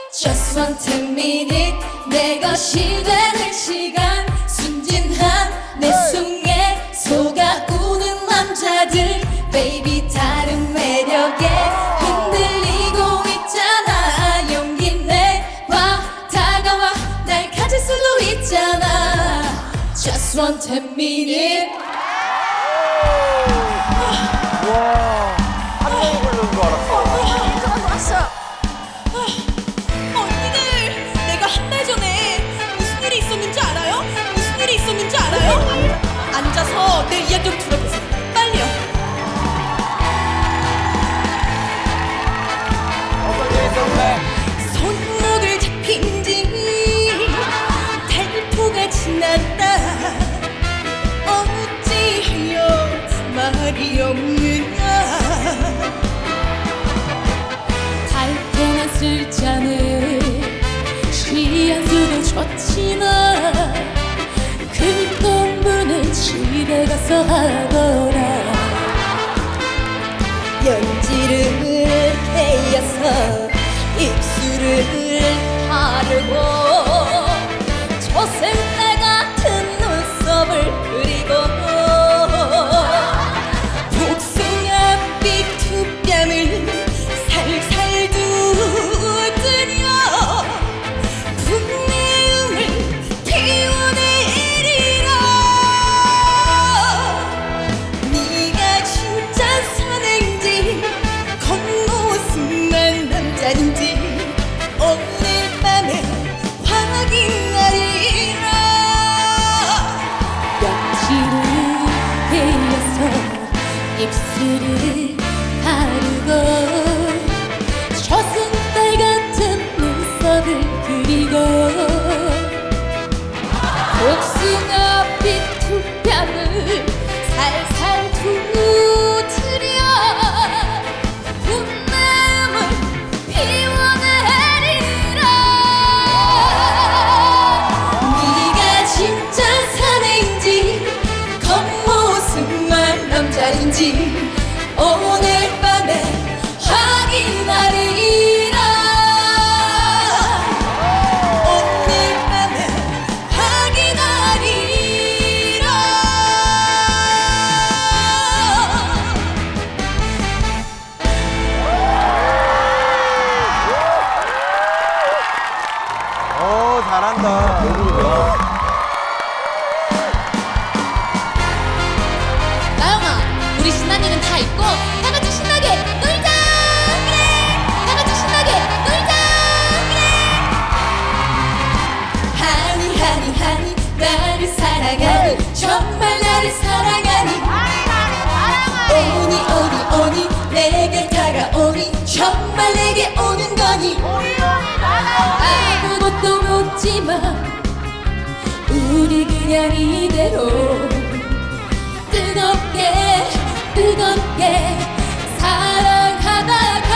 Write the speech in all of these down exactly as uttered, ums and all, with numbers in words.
Just one ten minute 내 것이 되는 시간 순진한 내 속에 속아우는 남자들 Baby 다른 매력에 흔들리고 있잖아 용기 내봐 다가와 날 가질 수도 있잖아 Just one ten minute 와, 한 명이 부르는 줄 알았어. 언니들, 내가 한 달 전에 무슨 일이 있었는지 알아요? 무슨 일이 있었는지 알아요? 앉아서 내 이야기 좀 들어보세요. 빨리요. 어떤 일이 있었는데? 손목을 잡힌 지 달포가 지났다. 어찌하여 말이 없느냐. 달팽한 술잔에 취한 술을 줬지만 그 공부는 집에 가서 하거라. 연지를 헤어서 입술을 바르고 저생딸 같은 눈썹을 그리고 복숭아빛 두 뺨을 살살 두드려 분내음을 피워내리라. 네가 진짜 사내인지 겉모습만 남자인지 오늘 밤에 확인하리라. 옆치를 헤어서 입술을 바르고 저승달 같은 눈썹을 그리고 복숭아빛 두 뺨을 살살 두드려 분내음을 피워내리라. 네가 진짜 사내인지 겉모습만 남자인지 오늘 밤에 확인하리라. 오늘 밤에 확인하리라. 어, 잘한다. 나영아, 우리 신난 일은 다 있고 다 같이 신나게 놀자. 그래, 다 같이 신나게 놀자. 그래. 하니 하니 하니 나를 사랑하니 정말 나를 사랑하니 오니 오니 오니 내게 다가오니 정말 내게 오는 거니 아무것도 묻지마 우리 그냥 이대로 뜨겁게 뜨겁게 사랑하다가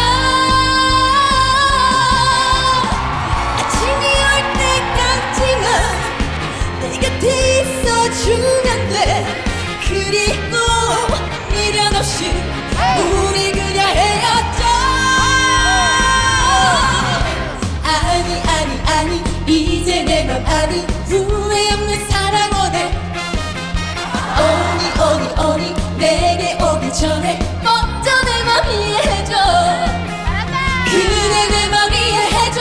아침이 올 때까지만 내 곁에 있어주면 돼. 그리고 미련 없이 우리 그냥 헤어져. 아니 아니 아니 이제 내 맘 아니 후회 없는 사랑 원해. 오니 오니 오니 내게 오기 전에 먼저 내 맘 이해해줘. 그대 내 맘 이해해줘.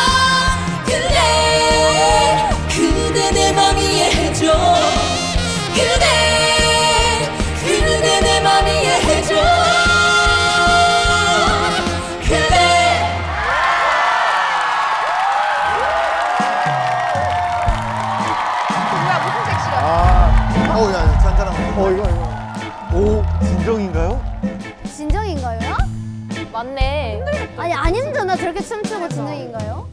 그대 그대 내 맘 이해해줘. 그대 그대 내 맘 이해해줘. 그대 뭐야 무슨 섹시야? 아, 어우, 야, 야, 짠짠한 거. 어, 이거, 이거. 오, 진정인가요? 진정인가요? 맞네. 아니 안 힘드나 저렇게 춤추고 진정인가요?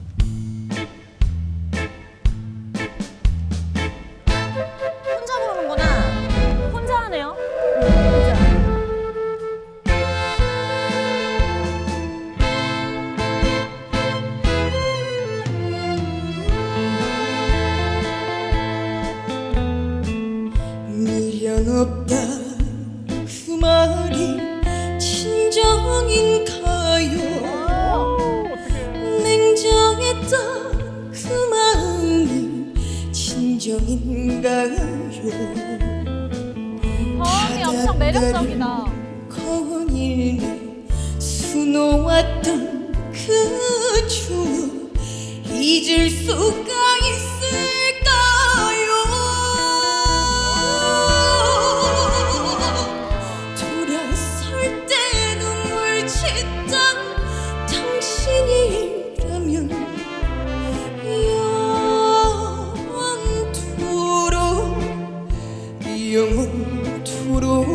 혼자 부르는구나. 혼자 하네요. 미련 없다 그 말이 진정인가요? 냉정 주고받던 그 마음이 진정인가요? 저음이 엄청 매력적이다. 거닐며 수놓았던 그 추억 잊을 수가 있을까요? 돌아설 때 눈물 짓던 당신이라면 영원토록 영원토록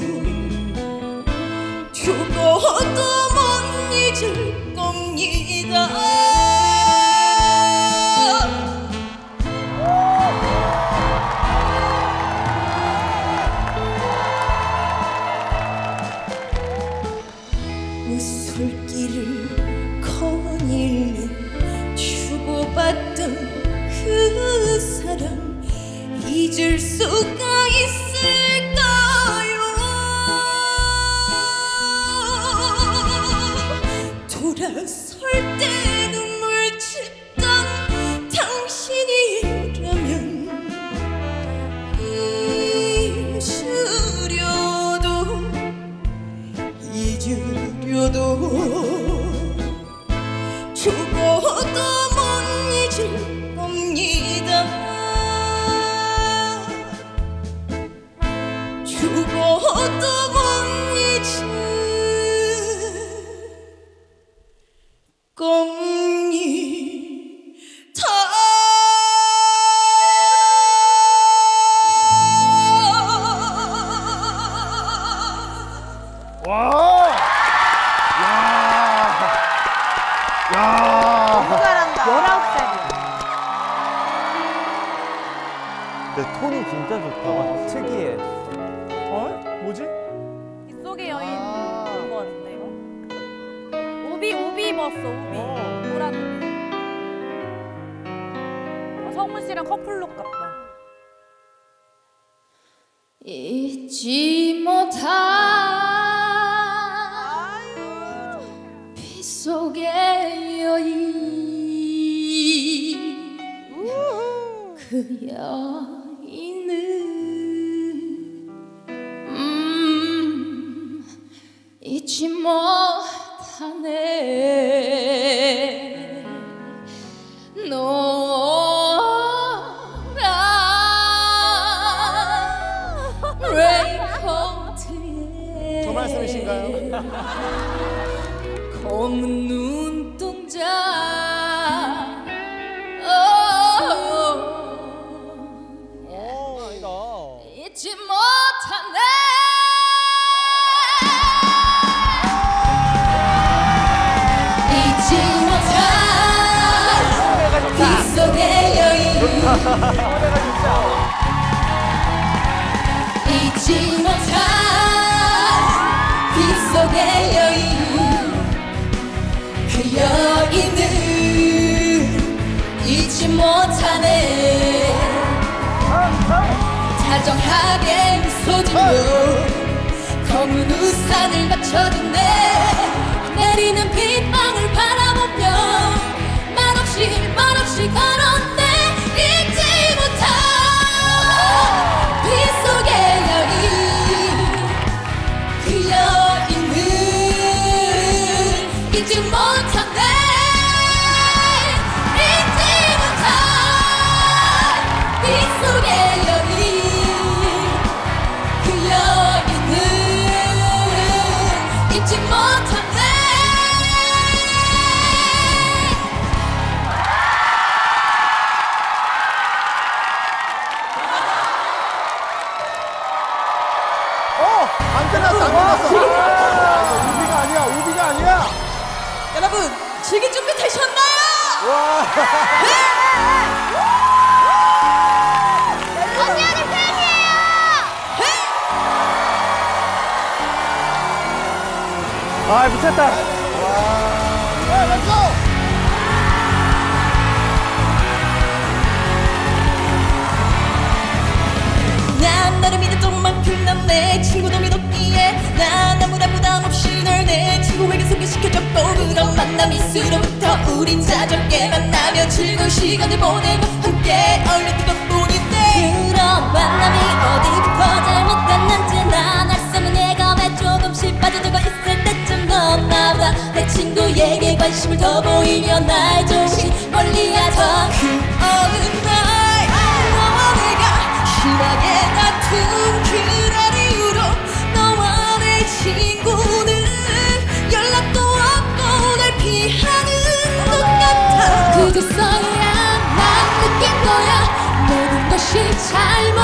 죽어도 못 잊을 겁니다. 웃솔길을 거닐며 주고받던 그 사랑 잊을 수가 있을까요? 돌아설 때 눈물 짓던 당신이라면 잊으려도 잊으려도 죽어도 못 잊을 겁니다. 죽어도 못 잊을 겁니다. 와! 야! 야! 너무 잘한다. 열아홉 살이야. 근데 톤이 진짜 좋다. 특이해. 어? 뭐지? 빗속의 여인 그런 거 같은데 이거? 우비 우비 입었어 우비. 노란 우비. 어, 성훈 씨랑 커플룩 같다. 잊지 못할 빗속의 여인 그 여인은 음 잊지 못하네. 레인코트에 저 말씀이신가요? 검은 눈동자 오, 아니다. 잊지 못하네. 잊지 못할 빗속의 여인 잊지 못할 빗속의 여인 그 여인은 잊지 못하네. 다정하게 미소 짓고 검은 우산을 받쳐주네. 내리는 빗방울 바라보며 말없이 말없이 걸었네. 잊지 못할 빗속의 여인 그 여인은 잊지 못하네. 잊지 못할 빗속의 여인 그 여인은 잊지 못하네. 어! 안 끝났어, 안 끝났어. 아, 이거 우비가 아니야, 우비가 아니야. 여러분 즐길 준비 되셨나요? 와! 언니 언니 팬이에요. 아, 미쳤다. 와. 야, 렛츠고! 난 너를 믿었던 만큼 난 내 친구도 믿었기에 난 아무나 부담 없이 널 내 친구에게 소개시켜줬고 그런 만남일수록부터 우린 자전게 만나 즐거운 시간을 보내며 함께 어울렸던 것뿐인데 그런 만남이 어디부터 잘못됐는지 난 알 수 없는 예감에 조금씩 빠져들고 있을 때쯤 넌 나보다 내 친구에게 관심을 더 보이며 날 조금 멀리하던 그 어느 날 너와 내가 심하게 다툰 그날 이후로 너와 내 친구는 연락도 없고 날 피하는 것 같아. 그제서야 난 느낀 거야 모든 것이 잘